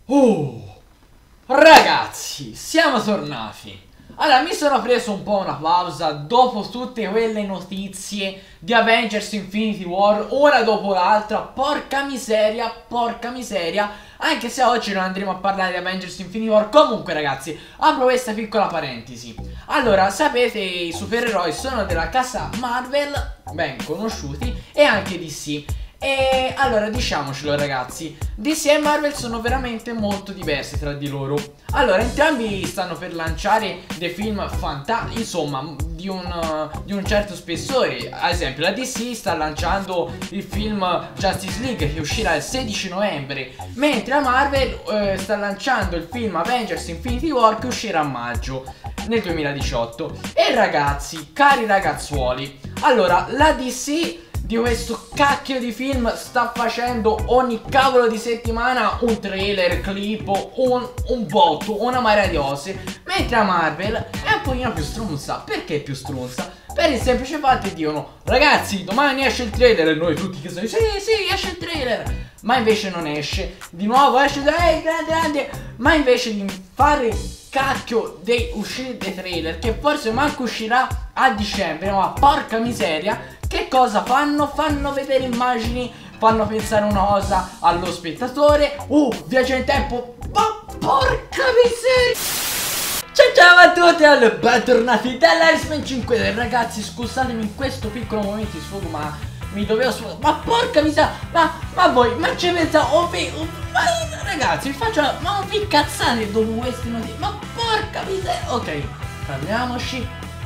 Oh, ragazzi, siamo tornati. Allora, mi sono preso un po' una pausa dopo tutte quelle notizie di Avengers Infinity War, una dopo l'altra. Porca miseria, porca miseria. Anche se oggi non andremo a parlare di Avengers Infinity War. Comunque, ragazzi, apro questa piccola parentesi. Allora, sapete, i supereroi sono della casa Marvel, ben conosciuti, e anche DC. E allora diciamocelo, ragazzi, DC e Marvel sono veramente molto diversi tra di loro. Allora, entrambi stanno per lanciare dei film fantastici, insomma, di un certo spessore. Ad esempio, la DC sta lanciando il film Justice League, che uscirà il 16 novembre, mentre la Marvel sta lanciando il film Avengers Infinity War, che uscirà a maggio nel 2018. E ragazzi, cari ragazzuoli, allora, la DC di questo cacchio di film sta facendo ogni cavolo di settimana un trailer, clip, un botto, una marea di cose, mentre la Marvel è un pochino più stronza. Perché più stronza? Per il semplice fatto che dicono: ragazzi, domani esce il trailer, e noi tutti che siamo sì, esce il trailer, ma invece non esce. Di nuovo esce, grande, ma invece di fare cacchio di uscire dei trailer, che forse manco uscirà a dicembre, ma porca miseria, che cosa fanno? Fanno vedere immagini, fanno pensare una cosa allo spettatore. Viaggio in tempo, ma porca miseria. Ciao a tutti e bentornati dall'Iceman 5. Ragazzi, scusatemi in questo piccolo momento di sfogo, ma mi dovevo sfogare. Ma porca miseria, ma voi, ma ci pensate, ma ragazzi, vi faccio, ma non vi cazzate dopo questi notizie, ma porca miseria. Ok, calmiamoci.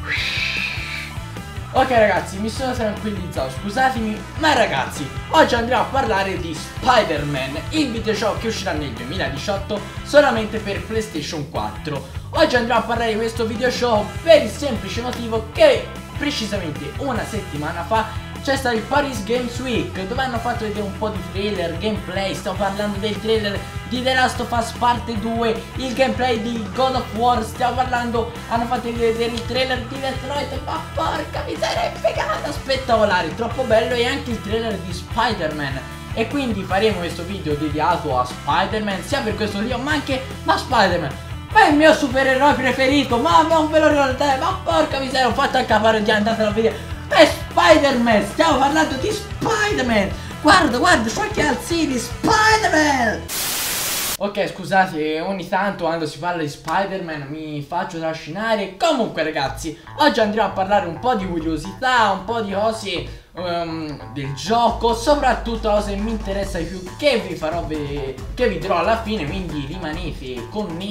Ok ragazzi, mi sono tranquillizzato, scusatemi, ma ragazzi, oggi andremo a parlare di Spider-Man, il videogioco che uscirà nel 2018 solamente per PlayStation 4. Oggi andremo a parlare di questo videogioco per il semplice motivo che precisamente una settimana fa c'è stato il Paris Games Week, dove hanno fatto vedere un po' di trailer, gameplay. Sto parlando del trailer di The Last of Us Parte 2, il gameplay di God of War, stiamo parlando, hanno fatto vedere il trailer di Detroit, ma porca miseria, è figata, spettacolare, troppo bello, e anche il trailer di Spider-Man. E quindi faremo questo video dedicato a Spider-Man, sia per questo video, ma anche Spider-Man, ma è il mio supereroe preferito, ma non ve lo ricordate, ma porca miseria, ho fatto anche la parodia, andatelo a vedere. È Spider-Man, stiamo parlando di Spider-Man. Guarda, so che alzini, Spider-Man. Ok, scusate, ogni tanto quando si parla di Spider-Man mi faccio trascinare. Comunque ragazzi, oggi andremo a parlare un po' di curiosità, un po' di cose del gioco, soprattutto cose che mi interessa di più, che vi farò vedere, che vi dirò alla fine, quindi rimanete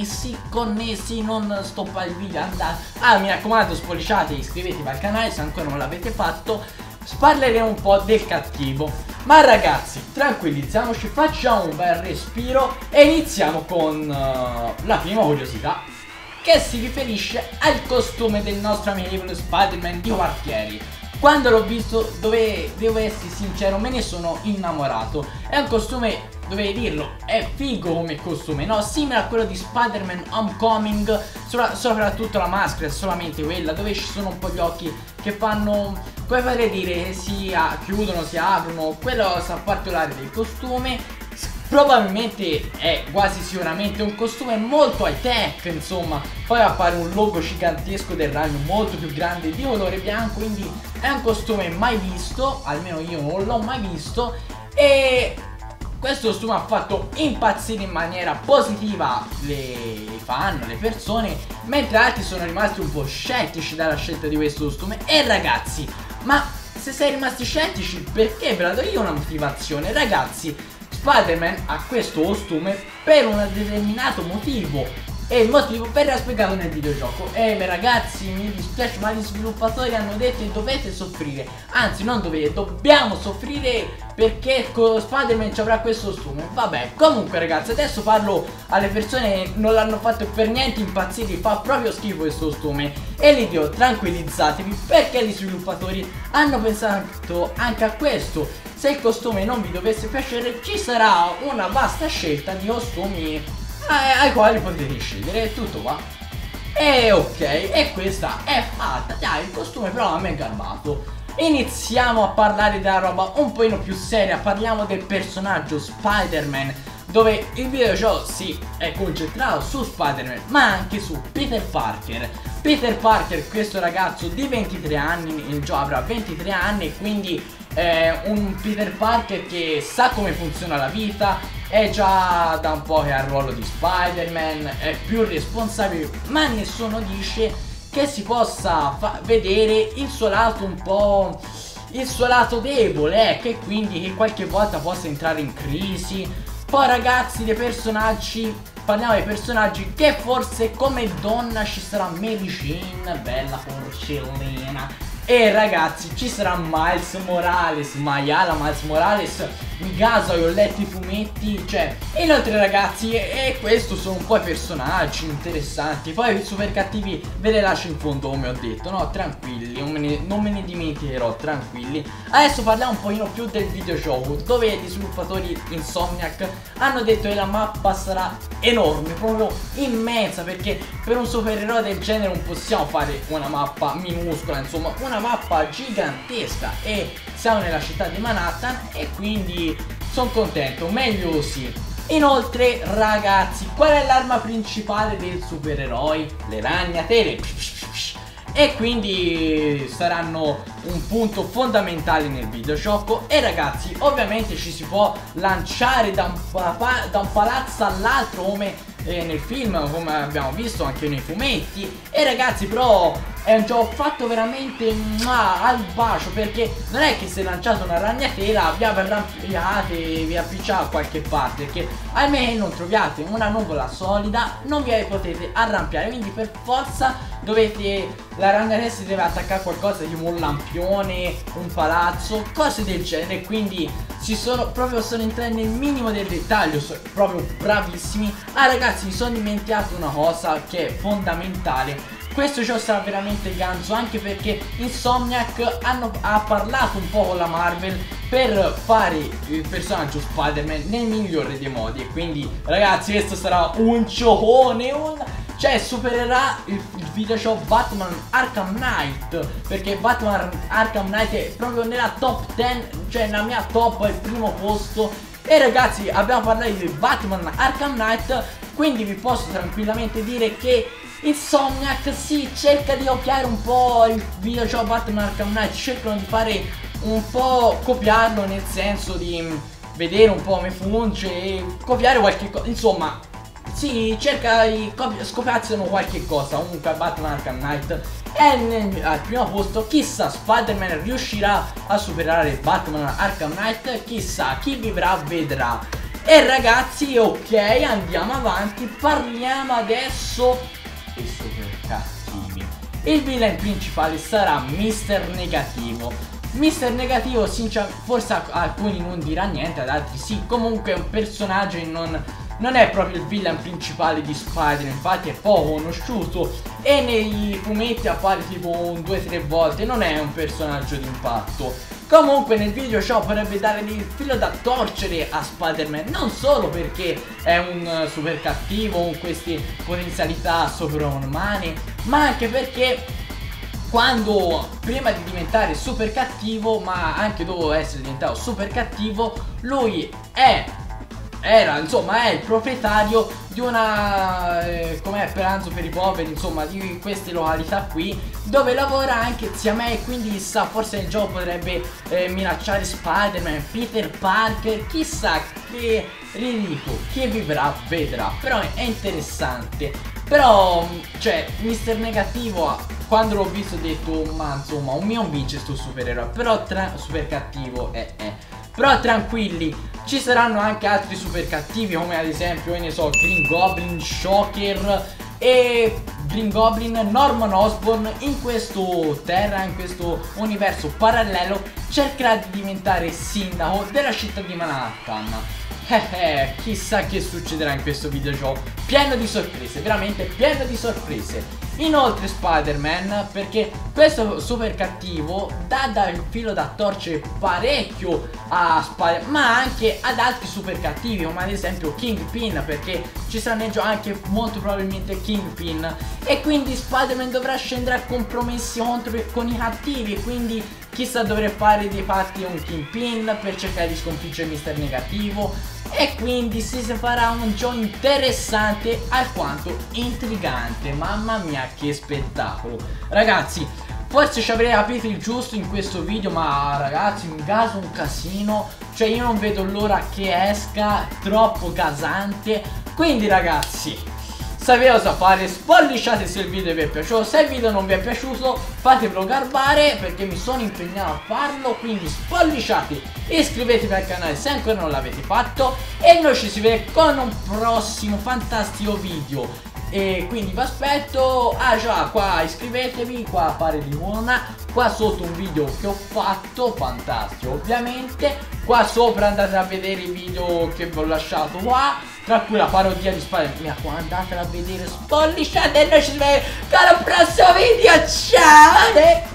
connessi, non stoppate il video, andate. Mi raccomando, spolliciate, iscrivetevi al canale se ancora non l'avete fatto. Parleremo un po' del cattivo. Ma ragazzi, tranquillizziamoci, facciamo un bel respiro e iniziamo con la prima curiosità, che si riferisce al costume del nostro amichevole Spider-Man di quartieri. Quando l'ho visto, devo essere sincero, me ne sono innamorato. È un costume, dovete dirlo, è figo come costume, no? Simile a quello di Spider-Man Homecoming, soprattutto la maschera è solamente quella, dove ci sono un po' gli occhi che fanno, come potrei dire, si chiudono, si aprono, quella cosa particolare del costume. Probabilmente è quasi sicuramente un costume molto high tech, insomma. Poi appare un logo gigantesco del ragno molto più grande di colore bianco, quindi è un costume mai visto, almeno io non l'ho mai visto. E questo costume ha fatto impazzire in maniera positiva le fan, le persone, mentre altri sono rimasti un po' scettici dalla scelta di questo costume. E ragazzi, ma se sei rimasti scettici, perché? Ve la do io una motivazione, ragazzi. Spider-Man ha questo costume per un determinato motivo, e il motivo verrà spiegato nel videogioco. Ragazzi, mi dispiace, ma gli sviluppatori hanno detto che dovete soffrire. Anzi, non dovete, dobbiamo soffrire, perché Spider-Man ci avrà questo costume. Vabbè, comunque ragazzi, adesso parlo alle persone che non l'hanno fatto per niente impazzire, fa proprio schifo questo costume, e li dico, tranquillizzatevi, perché gli sviluppatori hanno pensato anche a questo. Se il costume non vi dovesse piacere, ci sarà una vasta scelta di costumi ai quali potete scegliere, tutto qua. E ok, e questa è fatta, dai, il costume però a me è garbato. Iniziamo a parlare della roba un pochino più seria, parliamo del personaggio Spider-Man, dove il videogioco si è concentrato su Spider-Man ma anche su Peter Parker. Peter Parker, questo ragazzo di 23 anni, il gioco avrà 23 anni e quindi è un Peter Parker che sa come funziona la vita, è già da un po' che ha il ruolo di Spider-Man, è più responsabile, ma nessuno dice che si possa vedere il suo lato un po', il suo lato debole, che quindi che qualche volta possa entrare in crisi. Poi ragazzi, dei personaggi, parliamo dei personaggi che forse come donna ci sarà Mary Jane, bella porcellina. E ragazzi, ci sarà Miles Morales, maiala Miles Morales, in casa ho letto i fumetti, cioè. Inoltre ragazzi, e questo sono un po' i personaggi interessanti. Poi i super cattivi ve le lascio in fondo come ho detto, no? Tranquilli, non me ne dimenticherò, tranquilli. Adesso parliamo un pochino più del videogioco, dove gli sviluppatori Insomniac hanno detto che la mappa sarà enorme, proprio immensa, perché per un supereroe del genere non possiamo fare una mappa minuscola, insomma una mappa gigantesca, e siamo nella città di Manhattan e quindi sono contento, meglio così. Inoltre ragazzi, qual è l'arma principale del supereroe? Le ragnatele, e quindi saranno un punto fondamentale nel videogioco. E ragazzi, ovviamente ci si può lanciare da un palazzo all'altro come nel film, come abbiamo visto anche nei fumetti. E ragazzi, però è un gioco fatto veramente al bacio, perché non è che se lanciate una ragnatela vi arrampiate e vi appicciate a qualche parte, perché almeno non troviate una nuvola solida, non vi potete arrampiare, quindi per forza dovete, la ragnatela si deve attaccare a qualcosa tipo un lampione, un palazzo, cose del genere. Quindi sono entrati nel minimo del dettaglio, sono proprio bravissimi. Ah ragazzi, mi sono dimenticato una cosa che è fondamentale. Questo gioco sarà veramente ganzo, anche perché Insomniac ha parlato un po' con la Marvel per fare il personaggio Spider-Man nel migliore dei modi. E quindi ragazzi, questo sarà un giocone, cioè supererà il videogioco Batman Arkham Knight, perché Batman Arkham Knight è proprio nella top 10, cioè nella mia top al primo posto. E ragazzi, abbiamo parlato di Batman Arkham Knight, quindi vi posso tranquillamente dire che Insomniac si cerca di copiare un po' il videogioco Batman Arkham Knight, cercano di fare un po' copiarlo, nel senso di vedere un po' come funge e copiare qualche cosa, insomma si cerca di scopiazzano qualche cosa. Comunque Batman Arkham Knight è al primo posto. Chissà, Spider-Man riuscirà a superare Batman Arkham Knight, chissà, chi vivrà vedrà. E ragazzi, ok, andiamo avanti, parliamo adesso dei super cattivi. Il villain principale sarà Mr. Negativo. Mr. Negativo, forse alcuni non dirà niente, ad altri sì. Comunque è un personaggio che non è proprio il villain principale di Spider-Man, infatti è poco conosciuto e nei fumetti appare tipo 2-3 volte, non è un personaggio d'impatto. Comunque nel videogioco potrebbe dare il filo da torcere a Spider-Man, non solo perché è un super cattivo con queste potenzialità sovrumane, ma anche perché prima di diventare super cattivo, ma anche dopo essere diventato super cattivo, lui è il proprietario di una com'è, Pranzo per i poveri, insomma, di queste località qui, dove lavora anche zia May. Quindi chissà, forse il gioco potrebbe minacciare Spider-Man, Peter Parker, chissà, che ridicolo, chi vivrà vedrà. Però è interessante. Però cioè Mr. Negativo, quando l'ho visto ho detto ma insomma un mio vince sto supereroe, però super cattivo Però tranquilli, ci saranno anche altri super cattivi, come ad esempio, ne so, Green Goblin, Shocker e Green Goblin. Norman Osborn in questo universo parallelo cercherà di diventare sindaco della città di Manhattan. Chissà che succederà in questo videogioco, pieno di sorprese, veramente pieno di sorprese. Inoltre Spider-Man, perché questo super cattivo dà il filo da torcere parecchio a Spider-Man, ma anche ad altri super cattivi, come ad esempio Kingpin, perché ci sarà nel gioco anche molto probabilmente Kingpin, e quindi Spider-Man dovrà scendere a compromessi con i cattivi. Quindi chissà, dovrà fare dei patti con Kingpin per cercare di sconfiggere Mr. Negativo. e quindi si farà un gioco interessante alquanto intrigante. Mamma mia che spettacolo. Ragazzi, forse ci avrei capito il giusto in questo video, ma ragazzi un gaso, un casino. Cioè io non vedo l'ora che esca, troppo gasante. Quindi ragazzi, sapete cosa fare? Spolliciate se il video vi è piaciuto. Se il video non vi è piaciuto fatevelo garbare, perché mi sono impegnato a farlo. Quindi spolliciate, iscrivetevi al canale se ancora non l'avete fatto, e noi ci si vede con un prossimo fantastico video. E quindi vi aspetto. Ah già, qua iscrivetevi, qua appare l'icona, qua sotto un video che ho fatto, fantastico ovviamente. Qua sopra andate a vedere i video che vi ho lasciato qua, tra cui la parodia di Spider-Man. Mi raccomando, andatela a vedere, spolliciate, e noi ci vediamo con il prossimo video, ciao!